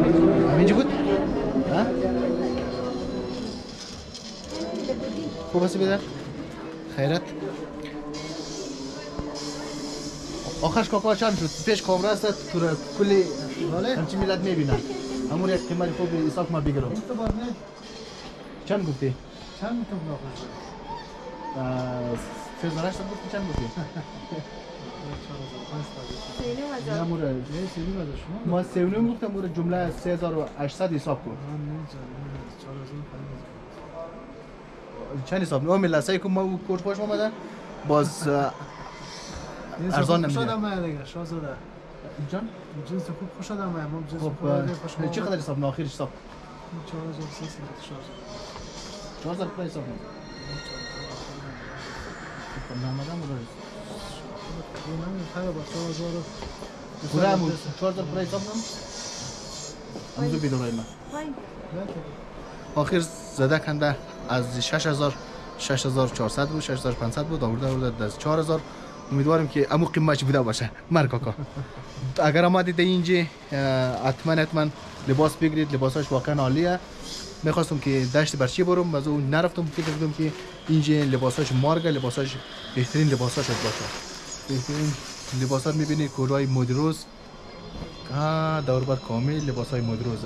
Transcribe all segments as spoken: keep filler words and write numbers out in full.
همینجا بود؟ ها؟ خوب هستی بدر؟ خیرت؟ آخرش کاکا چند شد؟ پیش کامرا است تو را کلی همچی میلت میبینن همون یک قیمت خوب حساب ما بگیرم چند گفتی؟ چند میتونم ناخوش سه هزار و هشتصد گفتی چند گفتی؟ نه مورا ما سه و نیم گفتم مورا جمله سه هزار و هشتصد حساب کن چند حساب نه ملت سعی کن ما کوچ خوش آمدن باز ارزان نمیده شدم من دیگه شاهزاده جان جنس خوب خوش شدم من ما جنس خوب خوب چقدر حساب نه آخرش حساب چهار هزار و سیصد شاهزاده چهار هزار پای حساب نه نامدم مورا من خیلی با چهار هزار پورا همون چهار هزار پای حساب نم همونجا بیدارای من آخر زده کنده از شش هزار شش هزار و چهارصد بود شش هزار و پانصد بود آورده آورده از چهار هزار امیدوارم که امو قیمتش بوده باشه مر کاکا اگر آمدید اینجا حتما حتما لباس بگیرید لباساش واقعا عالیه میخواستم که دشت برچی برم از اون نرفتم فکر کردم که اینجا لباساش مارگه لباساش بهترین لباساش باشه بهترین لباسات میبینید کولای مدروز ها دور بر کامل لباسای مدروزه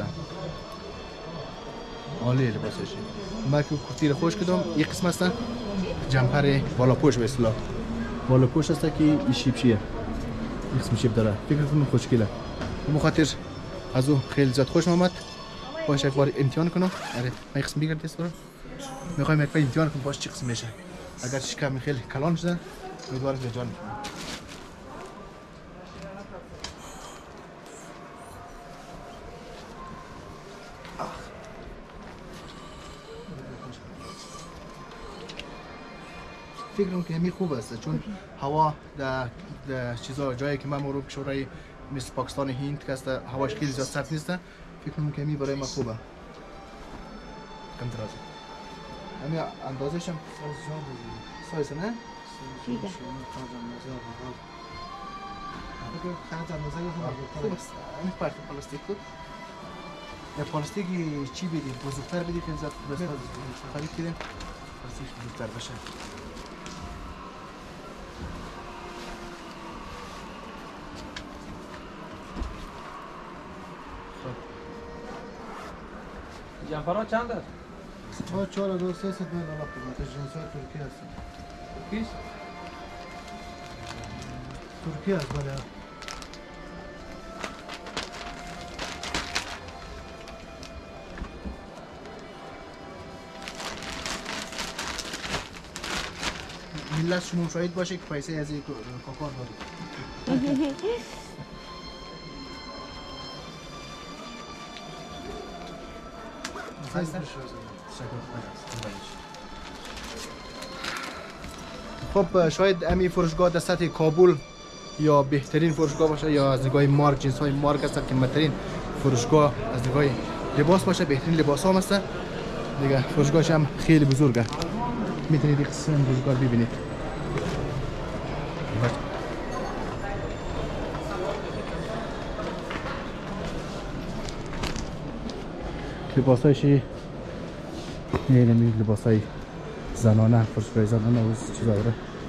عالی لباسش ما که کورتی رو خوش کردم یک قسم است جمپر بالا پوش به اصطلاح بالا پوش است که این شیب شیه این قسم شیب داره فکر کنم خوشگله به خاطر از او خیلی زیاد خوش آمد باشه یک بار امتحان کنم آره من قسم بگیرم دست برم میخوایم یک بار امتحان کنم باش چی قسم میشه اگر شکم خیلی کلان شده امیدوارم که جان فکر کنم که همین خوب است چون هوا در چیزا جایی که من مرو کشورهای مثل پاکستان هند که است هواش خیلی زیاد سرد نیست فکر کنم که همین برای ما خوبه کم درازه همین اندازش هم سایز نه دیگه خوب است این پارت پلاستیک بود یا پلاستیکی چی بدیم بزرگتر بدیم خیلی زیاد خوب است خرید کردیم پلاستیک بزرگتر باشه جمپرها چند است؟ ما چهار هزار و سیصد من دلار قیمت جنس‌های ترکی هست. کیش؟ ترکی هست بله. ملت شما شاهد باشه که پیسه از این کاکار دارید خب شاید امی فروشگاه در سطح کابل یا بهترین فروشگاه باشه یا از نگاه مارک جنس های مارک است قیمتترین فروشگاه از نگاه لباس باشه بهترین لباس هم است دیگه فروشگاهش هم خیلی بزرگه میتونید این قسم فروشگاه ببینید لباسایشی نمی لباسای زنانه فروشگاه زنانه و چیزا داره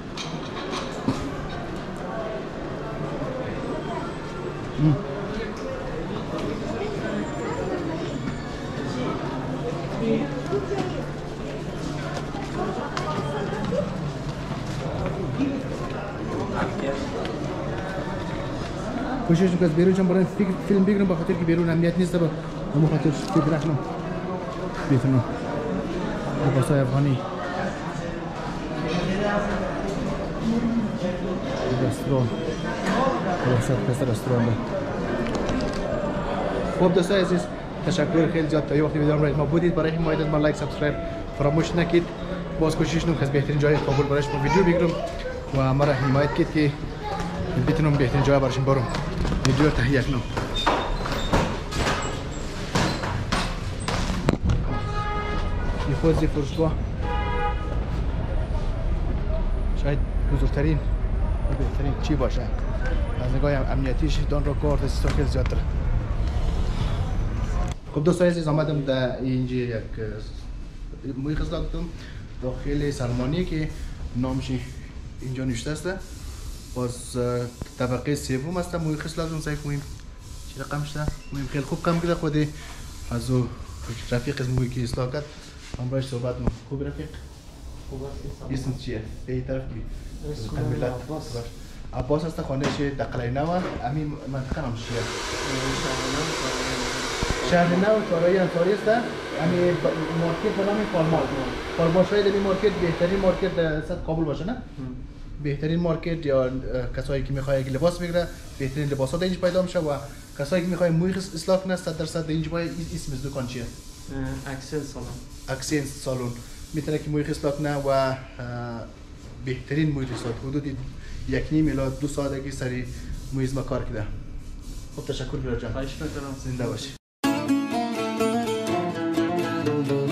کوشش میکنم از بیرون چون برای فیلم بگیرم به خاطر که بیرون امنیت نیست با همون خاطر فکر نکنم بیتونم لباسای افغانی رستوران لباسات پس رستوران خب دوستای عزیز تشکر خیلی زیاد تا یه وقتی ویدیو ما بودید برای حمایت ما لایک سابسکرایب فراموش نکنید باز کوشش نکنم از بهترین جای کابل برایش ما ویدیو بگیرم و مرا حمایت کنید که بتونم بهترین جای براشون برم ویدیو تهیه کنم این خود فروشگاه شاید بزرگترین و بهترین چی باشه از نگاه امنیتیش دان را کارت سیستم خیلی زیاد داره خب دوستان عزیز آمدم در اینجا یک موی خصلات دارم داخل سلمانی که نامش اینجا نوشته است. باز طبقه سوم است موی خصلات اون سعی کنیم چی رقم شده مویم خیلی خوب کم کرده خودی از او رفیق از موی که اصلاح کرد هم باش صحبت مون خوب رفیق اسم چیه؟ به طرف بی اسم عباس عباس است خانه شه دقلی نو همین منطقه نامش چیه؟ شهر نو چهارراه انصاری است. همین مارکت به نام پالمال پالمال شاید این مارکت بهترین مارکت در صد کابل باشه نه؟ بهترین مارکت یا کسایی که میخواد یک لباس بگیره بهترین لباسات اینجا پیدا میشه و کسایی که میخواد موی اصلاح کنه صد درصد اینجا باید اسم دکان چیه؟ اکسنت سالن. اکسنت سالن میتونه که موی اصلاح کنه و بهترین موی اصلاح حدود یک نیم الی دو ساعتگی سری موی ما کار کرده. خب تشکر برای جان. خواهش میکنم. زنده باشی.